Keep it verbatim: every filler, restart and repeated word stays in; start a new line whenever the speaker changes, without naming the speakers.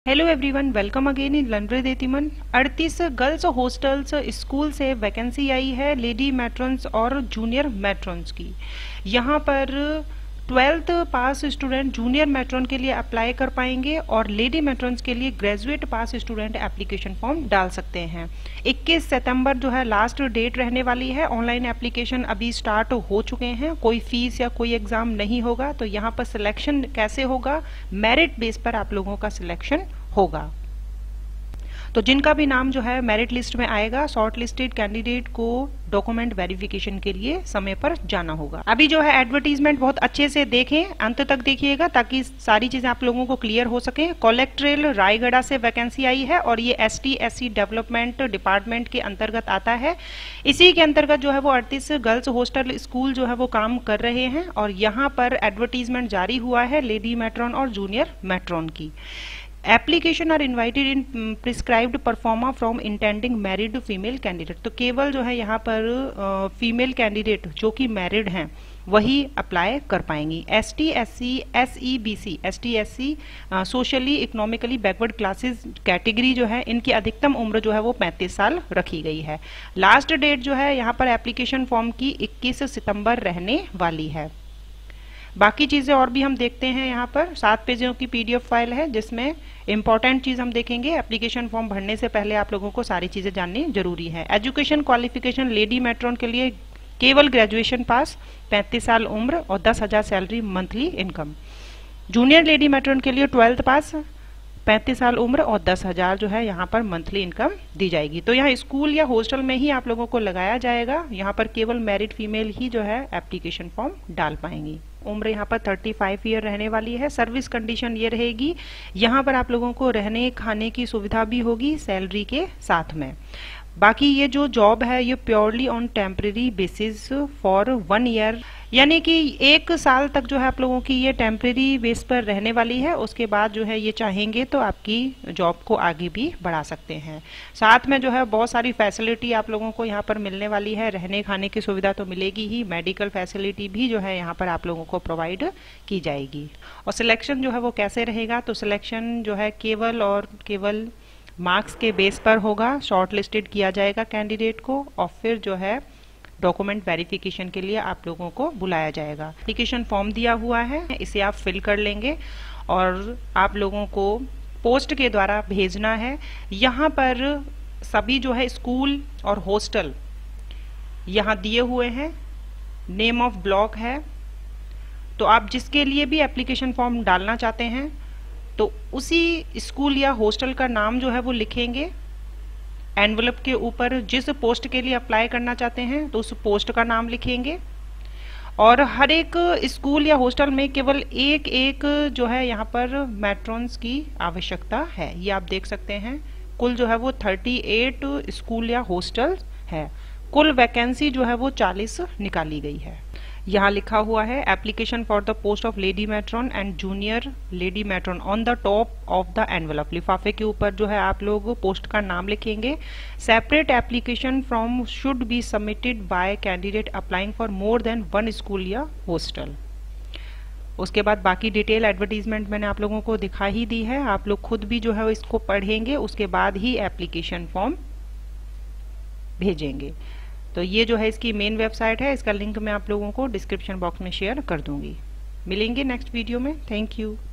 Hello everyone, welcome again in लंड्रे देतीमन। अड़तीस गर्ल्स हॉस्टल्स स्कूल से वैकेंसी आई है लेडी मैट्रॉन्स और जूनियर मैट्रॉन्स की। यहाँ पर twelfth pass student junior matron के लिए अप्लाई कर पाएंगे और लेडी मैट्रॉन्स के लिए graduate pass student application form डाल सकते हैं। इक्कीस सितंबर जो है लास्ट डेट रहने वाली है। ऑनलाइन एप्लीकेशन अभी स्टार्ट हो चुके हैं। कोई फीस या कोई एग्जाम नहीं होगा। तो यहाँ पर सिलेक्शन कैसे होगा? मेरिट बेस पर आप लोगों का सिलेक्शन होगा। तो जिनका भी नाम जो है मेरिट लिस्ट में आएगा, शॉर्ट लिस्टेड कैंडिडेट को डॉक्यूमेंट वेरिफिकेशन के लिए समय पर जाना होगा। अभी जो है एडवर्टीजमेंट बहुत अच्छे से देखें, अंत तक देखिएगा ताकि सारी चीजें आप लोगों को क्लियर हो सके। कलेक्ट्रेल रायगढ़ से वैकेंसी आई है और ये S T S C development department के अंतर्गत आता है। इसी के अंतर्गत जो है वो अड़तीस गर्ल्स हॉस्टल स्कूल जो है वो काम कर रहे हैं और यहाँ पर एडवर्टीजमेंट जारी हुआ है लेडी मैट्रॉन और जूनियर मैट्रॉन की। Application are invited in prescribed proforma from intending married female candidate. तो केवल जो है यहाँ पर फीमेल कैंडिडेट जो कि मैरिड हैं वही अप्लाई कर पाएंगी। S T S C S E B C S T S C socially economically backward classes category जो है इनकी अधिकतम उम्र जो है वो पैंतीस साल रखी गई है। लास्ट डेट जो है यहाँ पर एप्लीकेशन फॉर्म की इक्कीस सितंबर रहने वाली है। बाकी चीजें और भी हम देखते हैं। यहाँ पर सात पेजों की पीडीएफ फाइल है जिसमें इंपॉर्टेंट चीज हम देखेंगे। एप्लीकेशन फॉर्म भरने से पहले आप लोगों को सारी चीजें जाननी जरूरी है। एजुकेशन क्वालिफिकेशन लेडी मैट्रॉन के लिए केवल ग्रेजुएशन पास, पैंतीस साल उम्र और दस हजार salary monthly income. Junior lady matron के लिए ट्वेल्थ पास, पैंतीस साल उम्र और दस हजार जो है यहाँ पर मंथली इनकम दी जाएगी। तो यहाँ स्कूल या हॉस्टल में ही आप लोगों को लगाया जाएगा। यहाँ पर केवल मैरिड फीमेल ही जो है एप्लीकेशन फॉर्म डाल पाएंगी। उम्र यहाँ पर पैंतीस ईयर रहने वाली है। सर्विस कंडीशन ये रहेगी, यहाँ पर आप लोगों को रहने खाने की सुविधा भी होगी सैलरी के साथ में। बाकी ये जो जॉब है ये purely on temporary basis for one year, यानी कि एक साल तक जो है आप लोगों की ये टेम्परेरी बेस पर रहने वाली है। उसके बाद जो है ये चाहेंगे तो आपकी जॉब को आगे भी बढ़ा सकते हैं। साथ में जो है बहुत सारी फैसिलिटी आप लोगों को यहाँ पर मिलने वाली है। रहने खाने की सुविधा तो मिलेगी ही, मेडिकल फैसिलिटी भी जो है यहाँ पर आप लोगों को प्रोवाइड की जाएगी। और सिलेक्शन जो है वो कैसे रहेगा? तो सिलेक्शन जो है केवल और केवल मार्क्स के बेस पर होगा। शॉर्ट लिस्टेड किया जाएगा कैंडिडेट को और फिर जो है डॉक्यूमेंट वेरिफिकेशन के लिए आप लोगों को बुलाया जाएगा। एप्लीकेशन फॉर्म दिया हुआ है, इसे आप फिल कर लेंगे और आप लोगों को पोस्ट के द्वारा भेजना है। यहाँ पर सभी जो है स्कूल और हॉस्टल यहाँ दिए हुए हैं, नेम ऑफ ब्लॉक है। तो आप जिसके लिए भी एप्लीकेशन फॉर्म डालना चाहते हैं तो उसी स्कूल या हॉस्टल का नाम जो है वो लिखेंगे। एनवलप के ऊपर जिस पोस्ट के लिए अप्लाई करना चाहते हैं तो उस पोस्ट का नाम लिखेंगे। और हर एक स्कूल या हॉस्टल में केवल एक एक जो है यहाँ पर मैट्रॉन्स की आवश्यकता है। ये आप देख सकते हैं। कुल जो है वो अड़तीस स्कूल या हॉस्टल है। कुल वैकेंसी जो है वो चालीस निकाली गई है। यहाँ लिखा हुआ है application for the post of lady matron and junior lady matron on the top of the envelope. लिफाफे के ऊपर जो है आप लोग पोस्ट का नाम लिखेंगे। Separate application form should be submitted by candidate applying for more than one school या हॉस्टल। उसके बाद बाकी डिटेल एडवर्टीजमेंट मैंने आप लोगों को दिखा ही दी है। आप लोग खुद भी जो है इसको पढ़ेंगे, उसके बाद ही एप्लीकेशन फॉर्म भेजेंगे। तो ये जो है इसकी मेन वेबसाइट है, इसका लिंक मैं आप लोगों को डिस्क्रिप्शन बॉक्स में शेयर कर दूंगी। मिलेंगे नेक्स्ट वीडियो में। Thank you.